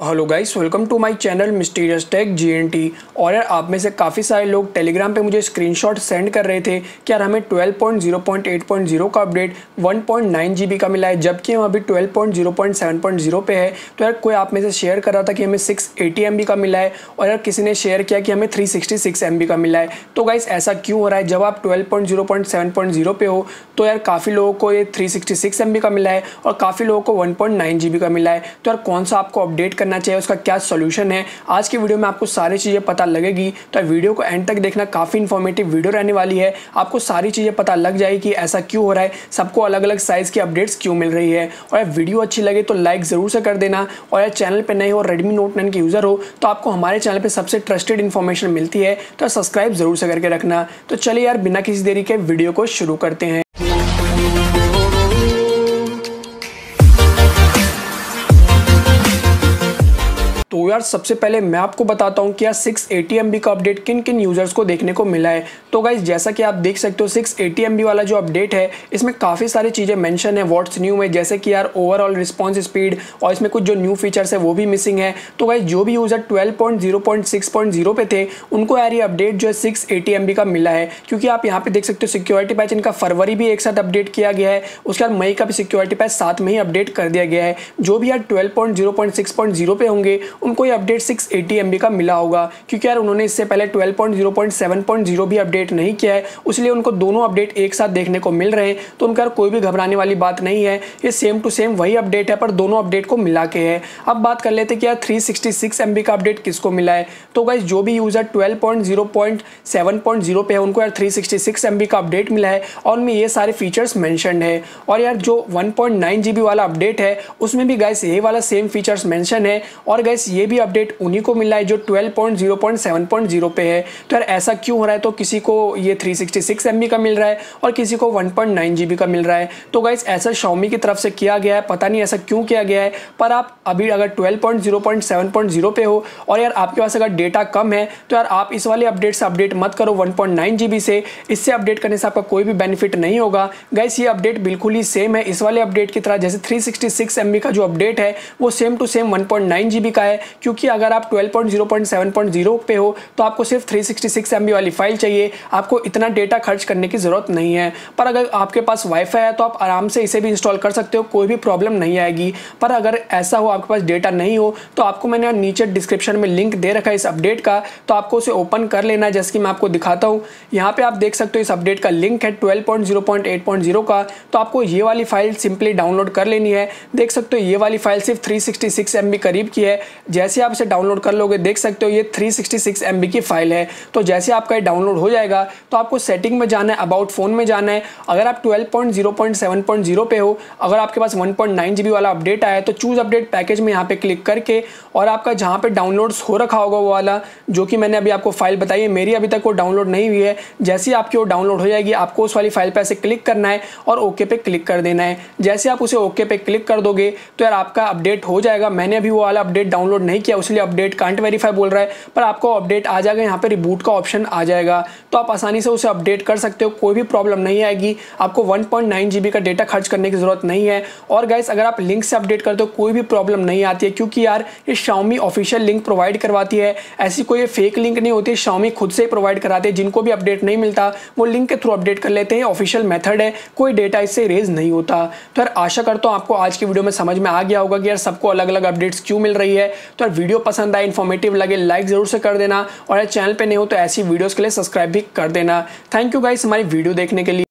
Hello guys, welcome to my channel mysterious tech GNT. और यार आप में से काफ़ी सारे लोग टेलीग्राम पे मुझे स्क्रीनशॉट सेंड कर रहे थे कि यार हमें 12.0.8.0 का अपडेट 1.9 GB का मिला है, जबकि हम अभी 12.0.7.0 पे है। तो यार कोई आप में से शेयर कर रहा था कि हमें 680 MB का मिला है, और यार किसी ने शेयर किया कि हमें 366 MB का मिला है। तो गाइस ऐसा क्यों हो रहा है? जब आप 12.0.7.0 पे हो तो यार काफ़ी लोगों को ये 366 MB का मिला है और काफ़ी लोगों को 1.9 GB का मिला है। तो यार कौन सा आपको अपडेट करना चाहिए, उसका क्या सॉल्यूशन है, आज की वीडियो में आपको सारी चीज़ें पता लगेगी। तो वीडियो को एंड तक देखना, काफ़ी इन्फॉर्मेटिव वीडियो रहने वाली है। आपको सारी चीज़ें पता लग जाएगी कि ऐसा क्यों हो रहा है, सबको अलग अलग साइज़ की अपडेट्स क्यों मिल रही है। और यार वीडियो अच्छी लगे तो लाइक ज़रूर से कर देना। और यार चैनल पर नए हो, रेडमी नोट 9 के यूज़र हो तो आपको हमारे चैनल पर सबसे ट्रस्टेड इन्फॉर्मेशन मिलती है, तो सब्सक्राइब ज़रूर से करके रखना। तो चलिए यार बिना किसी देरी के वीडियो को शुरू करते हैं। तो यार सबसे पहले मैं आपको बताता हूँ कि यार 680 MB का अपडेट किन किन यूज़र्स को देखने को मिला है। तो गाइस जैसा कि आप देख सकते हो 680 MB वाला जो अपडेट है इसमें काफ़ी सारी चीज़ें मेंशन है व्हाट्स न्यू में, जैसे कि यार ओवरऑल रिस्पॉन्स स्पीड, और इसमें कुछ जो न्यू फीचर्स है वो भी मिसिंग है। तो गाइस जो भी यूज़र 12.0.6.0 पे थे उनको यार ये अपडेट जो है 680 MB का मिला है, क्योंकि आप यहाँ पे देख सकते हो सिक्योरिटी पैच इनका फरवरी भी एक साथ अपडेट किया गया है, उसके बाद मई का भी सिक्योरिटी पैच साथ में ही अपडेट कर दिया गया है। जो भी यार 12.0.6.0 पे होंगे उनको ये अपडेट 680 MB का मिला होगा, क्योंकि यार उन्होंने इससे पहले 12.0.7.0 भी अपडेट नहीं किया है, इसलिए उनको दोनों अपडेट एक साथ देखने को मिल रहे हैं। तो उनका कोई भी घबराने वाली बात नहीं है, ये सेम टू सेम वही अपडेट है पर दोनों अपडेट को मिला के है। अब बात कर लेते हैं कि यार 366 MB का अपडेट किसको मिला है। तो गाइस जो भी यूजर 12.0.7.0 पे है उनको यार 366 MB का अपडेट मिला है, और उनमें ये सारे फीचर्स मेंशन्ड है। और यार जो 1.9 GB वाला अपडेट है उसमें भी गाइस यही वाला सेम फीचर्स मेंशन है, और गाइस ये भी अपडेट उन्हीं को मिला है जो 12.0.7.0 पे है। तो यार ऐसा क्यों हो रहा है? तो किसी को ये 366 MB का मिल रहा है और किसी को 1.9 GB का मिल रहा है। तो गाइस ऐसा Xiaomi की तरफ से किया गया है, पता नहीं ऐसा क्यों किया गया है। पर आप अभी अगर 12.0.7.0 पे हो और यार आपके पास अगर डेटा कम है तो यार आप इस वाले अपडेट से अपडेट मत करो 1.9 GB से। इससे अपडेट करने से आपका कोई भी बेनिफिट नहीं होगा। गाइस ये अपडेट बिल्कुल ही सेम है इस वाले अपडेट की तरह, जैसे 366 MB का जो अपडेट है वो सेम टू सेम 1.9 GB का है, क्योंकि अगर आप 12.0.7.0 पे हो तो आपको सिर्फ 366 MB वाली फाइल चाहिए, आपको इतना डेटा खर्च करने की ज़रूरत नहीं है। पर अगर आपके पास वाईफाई है तो आप आराम से इसे भी इंस्टॉल कर सकते हो, कोई भी प्रॉब्लम नहीं आएगी। पर अगर ऐसा हो आपके पास डेटा नहीं हो तो आपको मैंने नीचे डिस्क्रिप्शन में लिंक दे रखा है इस अपडेट का, तो आपको उसे ओपन कर लेना है। जैसे कि मैं आपको दिखाता हूँ, यहाँ पे आप देख सकते हो इस अपडेट का लिंक है 12.0.8.0 का। तो आपको ये वाली फाइल सिंपली डाउनलोड कर लेनी है। देख सकते हो ये वाली फाइल सिर्फ 366 MB करीब की है। जैसे आप इसे डाउनलोड कर लोगे देख सकते हो ये 366 MB की फाइल है। तो जैसे आपका ये डाउनलोड हो जाएगा तो आपको सेटिंग में जाना है, अबाउट फोन में जाना है। अगर आप 12.0.7.0 पे हो, अगर आपके पास 1.9 GB वाला अपडेट आया है तो चूज अपडेट पैकेज में यहाँ पे क्लिक करके, और आपका जहाँ पे डाउनलोड्स हो रखा होगा वो वाला जो कि मैंने अभी आपको फाइल बताई है, मेरी अभी तक वो डाउनलोड नहीं हुई है। जैसे ही आपकी वो डाउनलोड हो जाएगी आपको उस वाली फाइल पे ऐसे क्लिक करना है और ओके पे क्लिक कर देना है। जैसे आप उसे ओके पे क्लिक कर दोगे तो यार आपका अपडेट हो जाएगा। मैंने अभी वो वाला अपडेट डाउनलोड नहीं किया इसलिए अपडेट कांट वेरीफाई बोल रहा है, पर आपको अपडेट आ जाएगा, यहाँ पे रिबूट का ऑप्शन आ जाएगा, तो आप आसानी से उसे अपडेट कर सकते हो, कोई भी प्रॉब्लम नहीं आएगी। आपको 1.9 GB का डेटा खर्च करने की जरूरत नहीं है। और गाइस अगर आप लिंक से अपडेट करते हो कोई भी प्रॉब्लम नहीं आती है, क्योंकि यार ये Xiaomi ऑफिशियल लिंक प्रोवाइड करवाती है, ऐसी कोई फेक लिंक नहीं होती। Xiaomi खुद से प्रोवाइड कराते हैं, जिनको भी अपडेट नहीं मिलता वो लिंक के थ्रू अपडेट कर लेते हैं। ऑफिशियल मेथड है, कोई डेटा इससे रेज नहीं होता। तो यार आशा करता हूँ आपको आज की वीडियो में समझ में आ गया होगा कि यार सबको अलग अलग अपडेट्स क्यों मिल रही है। तो यार वीडियो पसंद आए, इन्फॉर्मेटिव लगे, लाइक जरूर से कर देना, और चैनल पे नहीं हो तो ऐसी वीडियोस के लिए सब्सक्राइब भी कर देना। थैंक यू गाइस हमारी वीडियो देखने के लिए।